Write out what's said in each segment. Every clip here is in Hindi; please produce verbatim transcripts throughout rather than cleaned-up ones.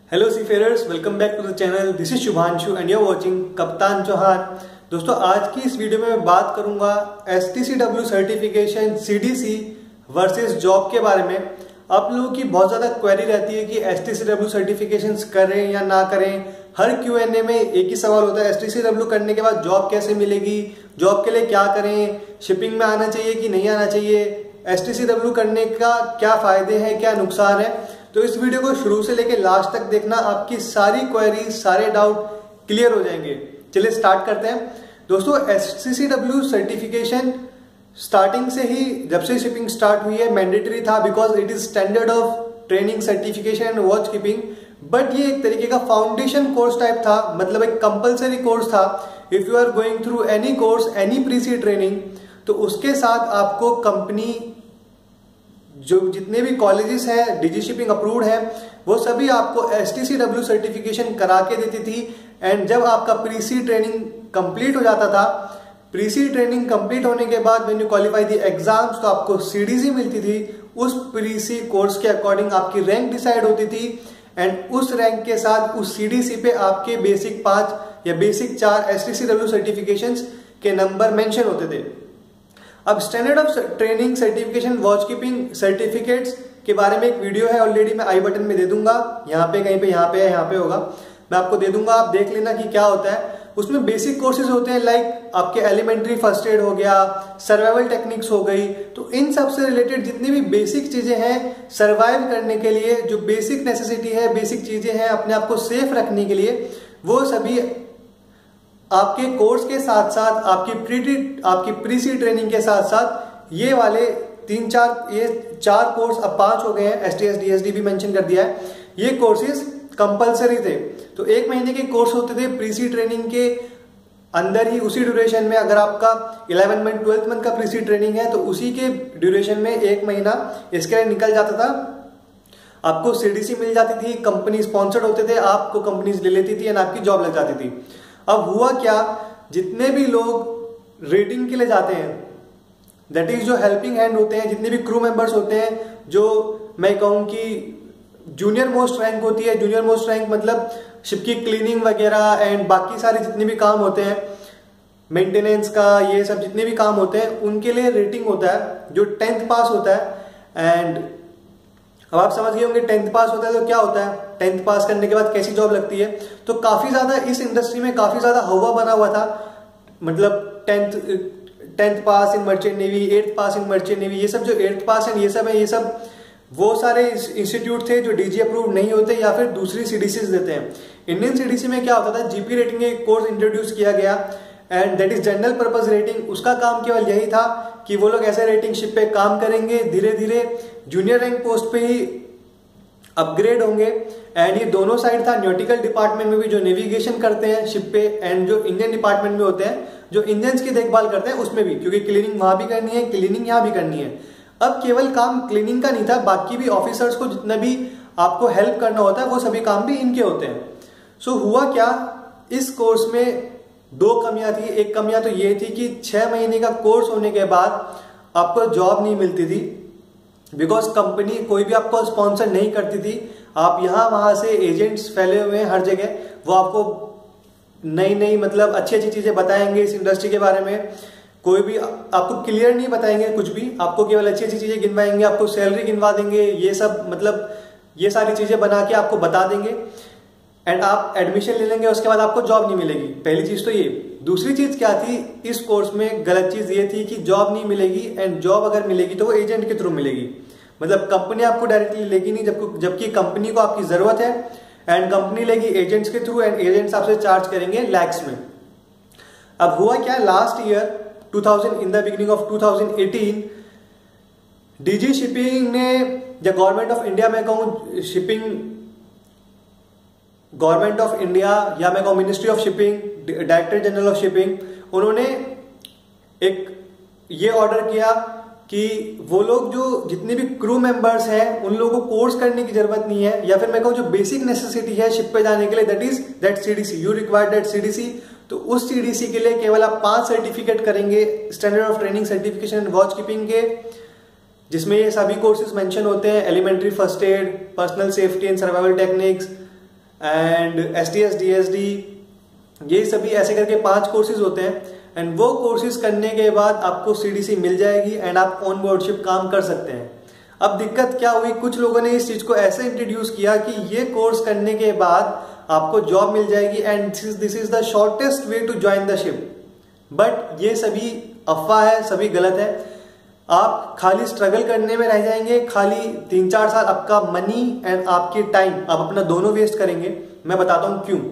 Hello seafarers, welcome back to the channel. This is Shubhanshu and you are watching Kaptaan Chauhan. दोस्तों, आज की इस वीडियो में मैं बात करूंगा S T C W certification C D C versus job के बारे में। आप लोगों की बहुत ज्यादा क्वेरी रहती है कि S T C W certification करें या ना करें। हर क्यू एन ए में एक ही सवाल होता है, एस टी सी डब्ल्यू करने के बाद जॉब कैसे मिलेगी, जॉब के लिए क्या करें, शिपिंग में आना चाहिए कि नहीं आना चाहिए, एस टी सी डब्ल्यू करने का क्या फायदे हैं, क्या नुकसान है। तो इस वीडियो को शुरू से लेकर लास्ट तक देखना, आपकी सारी क्वेरी, सारे डाउट क्लियर हो जाएंगे। चलिए स्टार्ट करते हैं। दोस्तों, S T C W certification starting से ही, जब से शिपिंग स्टार्ट हुई है, मैंडेटरी था because it is standard of training certification and watch keeping. But ये एक तरीके का फाउंडेशन कोर्स टाइप था, मतलब एक कंपलसरी कोर्स था। If you are going through any course, any pre sea training, तो उसके साथ आपको कंपनी, जो जितने भी कॉलेजेस हैं डिजी शिपिंग अप्रूव्ड है, वो सभी आपको S T C W certification करा के देती थी। एंड जब आपका प्री सी ट्रेनिंग कंप्लीट हो जाता था, प्री सी ट्रेनिंग कंप्लीट होने के बाद when you qualify the exams, तो आपको सी डी सी मिलती थी। उस प्री सी कोर्स के अकॉर्डिंग आपकी रैंक डिसाइड होती थी एंड उस रैंक के साथ उस सी डी सी पे आपके बेसिक पांच या बेसिक चार S T C W certification के नंबर मेंशन होते थे। अब standard of training certification watch keeping certificates के बारे में एक वीडियो है, ऑलरेडी मैं आई बटन में दे दूंगा, यहाँ पे कहीं पे, यहाँ पे यहाँ पे होगा, मैं आपको दे दूंगा, आप देख लेना कि क्या होता है। उसमें बेसिक कोर्सेज होते हैं, लाइक आपके एलिमेंट्री फर्स्ट एड हो गया, सर्वाइवल टेक्निक्स हो गई। तो इन सब से रिलेटेड जितनी भी बेसिक चीजें हैं सर्वाइव करने के लिए, जो बेसिक नेसेसिटी है, बेसिक चीजें हैं अपने आप को सेफ रखने के लिए, वो सभी आपके कोर्स के साथ साथ, आपकी प्री आपकी प्री सी ट्रेनिंग के साथ साथ ये वाले तीन चार, ये चार कोर्स, अब पांच हो गए हैं, S T S D S D भी मेंशन कर दिया है, ये कोर्सेज कंपलसरी थे। तो एक महीने के कोर्स होते थे प्री सी ट्रेनिंग के अंदर ही, उसी ड्यूरेशन में। अगर आपका इलेवन मंथ ट्वेल्थ मंथ का प्री सी ट्रेनिंग है तो उसी के ड्यूरेशन में एक महीना इसके लिए निकल जाता था। आपको सी डी सी मिल जाती थी, कंपनी स्पॉन्सर्ड होते थे, आपको कंपनीज ले लेती थी एंड आपकी जॉब लग जाती थी। अब हुआ क्या, जितने भी लोग रेटिंग के लिए जाते हैं, दैट इज जो हेल्पिंग हैंड होते हैं, जितने भी क्रू मेंबर्स होते हैं, जो मैं कहूं कि जूनियर मोस्ट रैंक होती है, जूनियर मोस्ट रैंक मतलब शिप की क्लीनिंग वगैरह एंड बाकी सारे जितने भी काम होते हैं, मेंटेनेंस का, ये सब जितने भी काम होते हैं, उनके लिए रेटिंग होता है जो टेंथ पास होता है। एंड अब आप समझ गए होंगे टेंथ पास होता है तो क्या होता है, टेंथ पास करने के बाद कैसी जॉब लगती है। तो काफी ज्यादा इस इंडस्ट्री में काफी ज्यादा हवा बना हुआ था, मतलब tenth tenth pass in merchant navy, eighth pass in merchant navy, ये सब जो एट्थ पास है, ये सब है, ये सब वो सारे इंस्टीट्यूट थे जो डीजी अप्रूव नहीं होते या फिर दूसरी सीडीसी देते हैं। इंडियन सीडीसी में क्या होता था, जीपी रेटिंग एक कोर्स इंट्रोड्यूस किया गया and that is general purpose rating. उसका काम केवल यही था कि वो लोग ऐसे रेटिंग शिप पे काम करेंगे, धीरे धीरे जूनियर रैंक पोस्ट पे ही अपग्रेड होंगे। एंड ये दोनों साइड था, न्यूटिकल डिपार्टमेंट में भी जो नेविगेशन करते हैं शिप पे, एंड जो इंजन डिपार्टमेंट में होते हैं जो इंजन की देखभाल करते हैं उसमें भी, क्योंकि क्लीनिंग वहां भी करनी है, क्लीनिंग यहाँ भी करनी है। अब केवल काम क्लीनिंग का नहीं था, बाकी भी ऑफिसर्स को जितना भी आपको हेल्प करना होता है वो सभी काम भी इनके होते हैं। सो so, हुआ क्या, इस कोर्स में दो कमियां थी। एक कमियां तो ये थी कि छह महीने का कोर्स होने के बाद आपको जॉब नहीं मिलती थी, बिकॉज कंपनी कोई भी आपको स्पॉन्सर नहीं करती थी। आप यहां वहां से एजेंट्स फैले हुए हैं हर जगह, वो आपको नई नई मतलब अच्छी अच्छी चीजें बताएंगे इस इंडस्ट्री के बारे में। कोई भी आपको क्लियर नहीं बताएंगे कुछ भी, आपको केवल अच्छी अच्छी चीजें गिनवाएंगे, आपको सैलरी गिनवा देंगे, ये सब मतलब ये सारी चीजें बना के आपको बता देंगे एंड आप एडमिशन ले लेंगे, उसके बाद आपको जॉब नहीं मिलेगी। पहली चीज तो ये। दूसरी चीज क्या थी, इस कोर्स में गलत चीज ये थी कि जॉब नहीं मिलेगी एंड जॉब अगर मिलेगी तो वो एजेंट के थ्रू मिलेगी, मतलब कंपनी आपको डायरेक्टली लेगी नहीं, जब जबकि कंपनी को आपकी जरूरत है एंड कंपनी लेगी एजेंट्स के थ्रू एंड एजेंट्स आपसे चार्ज करेंगे लैक्स में। अब हुआ क्या, last year two thousand in the beginning of two thousand eighteen DG shipping ने, या गवर्नमेंट ऑफ इंडिया में कहूं, शिपिंग गवर्नमेंट ऑफ इंडिया या मैं कहूं ministry of shipping, director general of shipping, उन्होंने एक ये ऑर्डर किया कि वो लोग जो जितने भी क्रू मेंबर्स हैं उन लोगों को कोर्स करने की जरूरत नहीं है, या फिर मैं कहूं जो बेसिक नेसेसिटी है शिप पे जाने के लिए, that is that CDC, you require that CDC. तो उस सीडीसी के लिए केवल आप पांच सर्टिफिकेट करेंगे standard of training certification and watch keeping के, जिसमें ये सभी कोर्सेज मेंशन होते हैं, elementary first aid, personal safety and survival techniques, and S T S D S D, ये सभी ऐसे करके पांच कोर्सेज होते हैं। एंड वो कोर्सेज करने के बाद आपको सीडीसी मिल जाएगी एंड आप ऑन बोर्डशिप काम कर सकते हैं। अब दिक्कत क्या हुई, कुछ लोगों ने इस चीज को ऐसे इंट्रोड्यूस किया कि ये कोर्स करने के बाद आपको जॉब मिल जाएगी and this is the shortest way to join the ship. But ये सभी अफवाह है, सभी गलत है। आप खाली स्ट्रगल करने में रह जाएंगे, खाली तीन चार साल आपका मनी एंड आपकी टाइम आप अपना दोनों वेस्ट करेंगे। मैं बताता हूं क्यों।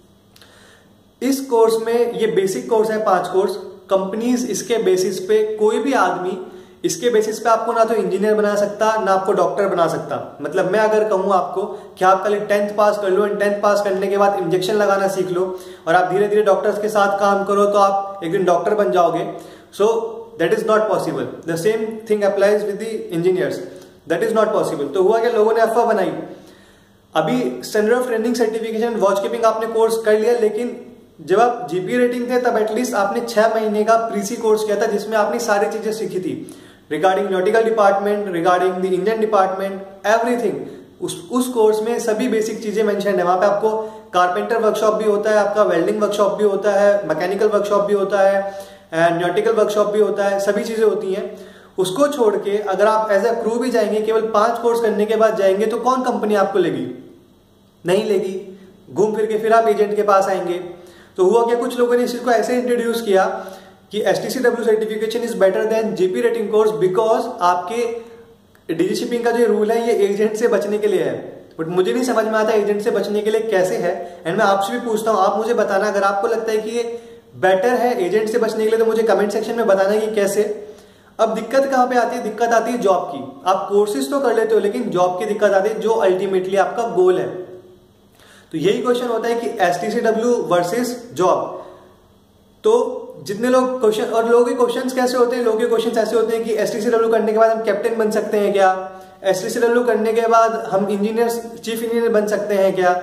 इस कोर्स में, ये बेसिक कोर्स है, पांच कोर्स। कंपनीज इसके बेसिस पे, कोई भी आदमी इसके बेसिस पे आपको ना तो इंजीनियर बना सकता, ना आपको डॉक्टर बना सकता। मतलब मैं अगर कहूं आपको कि आप पहले टेंथ पास कर लो एंड टेंथ पास करने के बाद इंजेक्शन लगाना सीख लो और आप धीरे धीरे डॉक्टर्स के साथ काम करो तो आप एक दिन डॉक्टर बन जाओगे। So that is not possible. The same thing applies with the engineers, that is not possible. तो हुआ क्या, लोगों ने अफवाह बनाई। अभी standard of training certification watch keeping आपने कोर्स कर लिया, लेकिन जब आप जीपी रेटिंग थे तब एटलीस्ट आपने छह महीने का प्रीसी कोर्स किया था जिसमें आपने सारी चीजें सीखी थी regarding nautical department, regarding the engine department, everything. उस उस कोर्स में सभी बेसिक चीजें मेंशन है। वहां पे आपको कारपेंटर वर्कशॉप भी होता है, आपका वेल्डिंग वर्कशॉप भी होता है, मैकेनिकल वर्कशॉप भी होता है एंड नॉटिकल वर्कशॉप भी होता है, सभी चीजें होती हैं। उसको छोड़ के अगर आप एज ए क्रू भी जाएंगे, केवल पांच कोर्स करने के बाद जाएंगे, तो कौन कंपनी आपको लेगी? नहीं लेगी। घूम फिर के फिर आप एजेंट के पास आएंगे। तो हुआ क्या, कुछ लोगों ने इस चीज को ऐसे इंट्रोड्यूस किया कि S T C W certification is better than GP rating course because आपके डीजी शिपिंग का जो रूल है ये एजेंट से बचने के लिए है। बट मुझे नहीं समझ में आता एजेंट से बचने के लिए कैसे है। एंड मैं आपसे भी पूछता हूं, आप मुझे बताना अगर आपको लगता है कि ये बेटर है एजेंट से बचने के लिए, तो मुझे कमेंट सेक्शन में बताना कि कैसे। अब दिक्कत कहां पे आती है? दिक्कत आती है जॉब की। आप कोर्सेज तो कर लेते हो लेकिन जॉब की दिक्कत आती है, जो अल्टीमेटली आपका गोल है। तो यही क्वेश्चन होता है कि S T C W versus job. तो जितने लोग क्वेश्चन, और लोगों के क्वेश्चंस कैसे होते हैं, लोगों के क्वेश्चंस ऐसे होते हैं कि एस टी सी डब्ल्यू करने के बाद हम कैप्टन बन सकते हैं क्या? एस टी सी डब्ल्यू करने के बाद हम इंजीनियर, चीफ इंजीनियर बन सकते हैं क्या?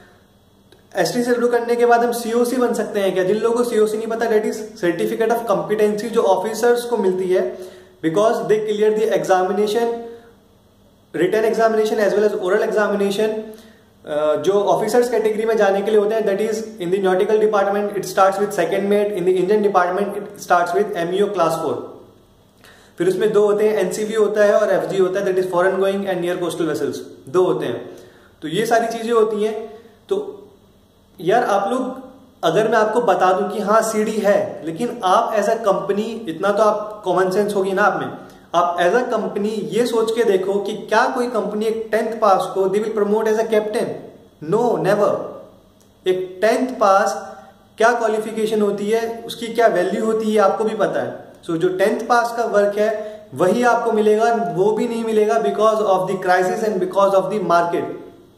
एस टी सी डब्ल्यू करने के बाद हम सी ओ सी बन सकते हैं क्या? जिन लोगों को सी ओ सी नहीं पता, that is certificate of competency, जो ऑफिसर्स को मिलती है because they clear the examination, written examination as well as oral examination. जो ऑफिसर्स कैटेगरी में जाने के लिए होते हैं, that is in the nautical department it starts with second mate, in the engine department it starts with M E O class four. फिर उसमें दो होते हैं, एन सी वी होता है और एफ जी होता है, that is foreign going and near coastal vessels, दो होते हैं। तो ये सारी चीजें होती हैं। तो यार आप लोग, अगर मैं आपको बता दूं कि हाँ सीडी है, लेकिन आप एज अ कंपनी, इतना तो आप कॉमन सेंस होगी ना आप में, आप एज अ कंपनी ये सोच के देखो कि क्या कोई कंपनी एक टेंथ पास को they will promote as a captain? No, never. एक टेंथ पास क्या क्वालिफिकेशन होती है, उसकी क्या वैल्यू होती है, आपको भी पता है। सो so, जो टेंथ पास का वर्क है वही आपको मिलेगा, वो भी नहीं मिलेगा because of the crisis and because of the market.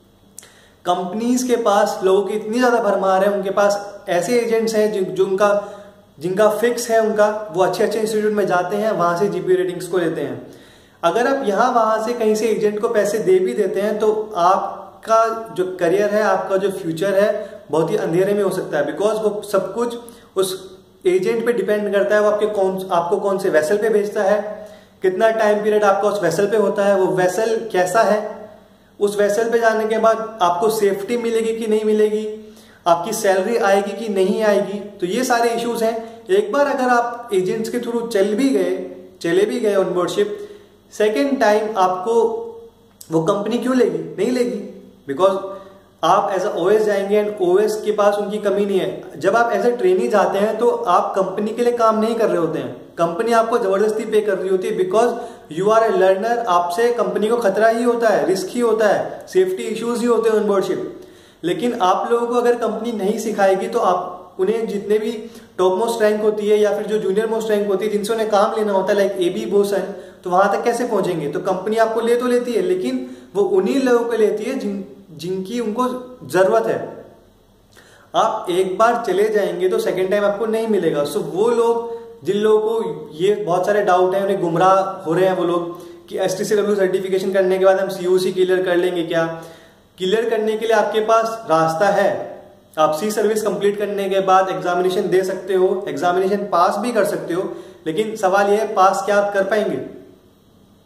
Companies के पास लोगों की इतनी ज्यादा भरमार है, उनके पास ऐसे एजेंट्स हैं जो, जो उनका जिनका फिक्स है, उनका वो अच्छे अच्छे इंस्टीट्यूट में जाते हैं, वहां से जीपी रेटिंग्स को लेते हैं। अगर आप यहाँ वहां से कहीं से एजेंट को पैसे दे भी देते हैं तो आपका जो करियर है, आपका जो फ्यूचर है, बहुत ही अंधेरे में हो सकता है बिकॉज वो सब कुछ उस एजेंट पे डिपेंड करता है। वो आपके कौन आपको कौन से वेसल पे भेजता है, कितना टाइम पीरियड आपका उस वेसल पे होता है, वो वेसल कैसा है, उस वेसल पे जाने के बाद आपको सेफ्टी मिलेगी कि नहीं मिलेगी, आपकी सैलरी आएगी कि नहीं आएगी। तो ये सारे इश्यूज हैं। एक बार अगर आप एजेंट्स के थ्रू चल भी गए चले भी गए ऑन बोर्डशिप, सेकेंड टाइम आपको वो कंपनी क्यों लेगी? नहीं लेगी बिकॉज आप एज अ ओएस जाएंगे एंड ओएस के पास उनकी कमी नहीं है। जब आप एज अ ट्रेनी जाते हैं तो आप कंपनी के लिए काम नहीं कर रहे होते हैं, कंपनी आपको जबरदस्ती पे कर रही होती है because you are a learner. आपसे कंपनी को खतरा ही होता है, रिस्क ही होता है, सेफ्टी इश्यूज ही होते हैं ऑन बोर्डशिप। लेकिन आप लोगों को अगर कंपनी नहीं सिखाएगी तो आप उन्हें जितने भी टॉप मोस्ट रैंक होती है या फिर जो जूनियर मोस्ट रैंक होती है, जिनसे उन्हें काम लेना होता है, लाइक ए बी बोसन, तो वहां तक कैसे पहुंचेंगे? तो कंपनी आपको ले तो लेती है, लेकिन वो उन्हीं लोगों को लेती है जिन जिनकी उनको जरूरत है। आप एक बार चले जाएंगे तो सेकेंड टाइम आपको नहीं मिलेगा। सो वो लोग, जिन लोगों को ये बहुत सारे डाउट है, उन्हें गुमराह हो रहे हैं वो लोग कि S T C W certification करने के बाद हम सी ओ सी क्लियर कर लेंगे क्या? क्लियर करने के लिए आपके पास रास्ता है। आप सी सर्विस कंप्लीट करने के बाद एग्जामिनेशन दे सकते हो, एग्जामिनेशन पास भी कर सकते हो, लेकिन सवाल यह है पास क्या आप कर पाएंगे?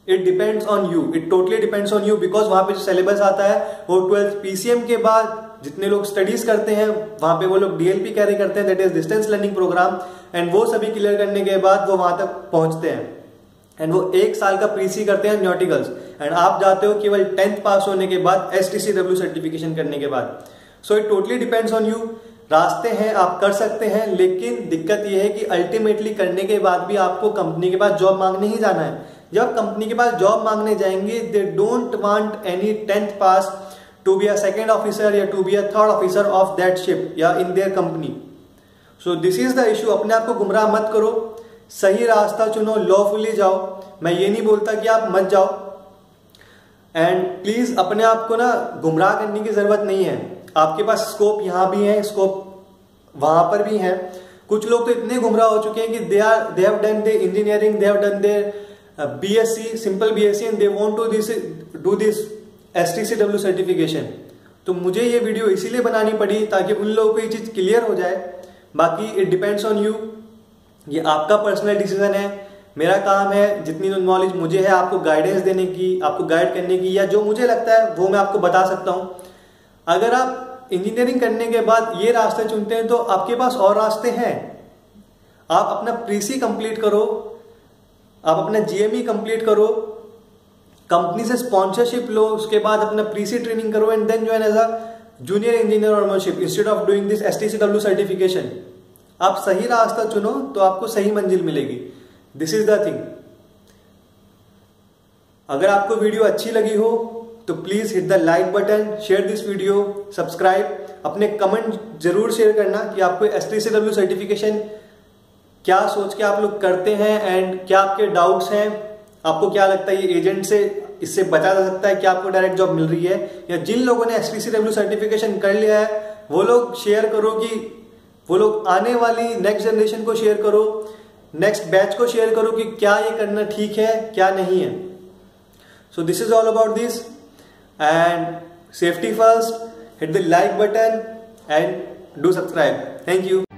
It depends on you, it totally depends on you, because वहां पे जो सिलेबस आता है वो ट्वेल्थ पीसीएम के बाद जितने लोग स्टडीज करते हैं वहां पे वो लोग डीएलपी कैरी करते हैं, that is distance learning programme, and वो सभी क्लियर करने के बाद वो वहां तक पहुंचते हैं एंड वो एक साल का प्रीसी करते हैं न्यूटिकल्स, एंड आप जाते हो केवल टेंथ पास होने के बाद एसटीसीडब्ल्यू सर्टिफिकेशन करने के बाद। So it totally depends on you. रास्ते हैं, आप कर सकते हैं, लेकिन दिक्कत यह है कि अल्टीमेटली करने के बाद भी आपको कंपनी के पास जॉब मांगने ही जाना है। जब कंपनी के पास जॉब मांगने जाएंगे, they don't want any tenth pass to be a second officer या to be a third officer of that ship या in their company. So this is the issue. अपने आप को गुमराह मत करो, सही रास्ता चुनो, लॉफुली जाओ। मैं ये नहीं बोलता कि आप मत जाओ, एंड प्लीज अपने आप को ना गुमराह करने की जरूरत नहीं है। आपके पास स्कोप यहाँ भी है, स्कोप वहां पर भी है। कुछ लोग तो इतने गुमराह हो चुके हैं कि they are they have done their engineering, they have done their BSc, simple BSc, and they want to this do this STCW certification. तो मुझे ये वीडियो इसीलिए बनानी पड़ी ताकि उन लोगों को ये चीज क्लियर हो जाए। बाकी इट डिपेंड्स ऑन यू, ये आपका पर्सनल डिसीजन है। मेरा काम है जितनी नॉलेज मुझे है आपको गाइडेंस देने की, आपको गाइड करने की, या जो मुझे लगता है वो मैं आपको बता सकता हूं। अगर आप इंजीनियरिंग करने के बाद ये रास्ते चुनते हैं तो आपके पास और रास्ते हैं। आप अपना प्रीसी कंप्लीट करो, आप अपना जीएमई कंप्लीट करो, कंपनी से स्पॉन्सरशिप लो, उसके बाद अपना प्रीसी ट्रेनिंग करो and then join as a junior engineer और ownership instead of doing this STCW certification. आप सही रास्ता चुनो तो आपको सही मंजिल मिलेगी। This is the thing. अगर आपको वीडियो अच्छी लगी हो तो please hit the like button, share this video, subscribe. अपने कमेंट जरूर शेयर करना कि आपको एसटीसीडब्ल्यू सर्टिफिकेशन क्या सोच के आप लोग करते हैं एंड क्या आपके डाउट्स हैं। आपको क्या लगता है ये एजेंट से इससे बचा जा सकता है कि आपको डायरेक्ट जॉब मिल रही है, या जिन लोगों ने एसटीसीडब्ल्यू सर्टिफिकेशन कर लिया है वो लोग शेयर करो कि वो लोग आने वाली नेक्स्ट जनरेशन को शेयर करो, नेक्स्ट बैच को शेयर करो कि क्या ये करना ठीक है क्या नहीं है। So this is all about this, and safety first, hit the like button and do subscribe. Thank you.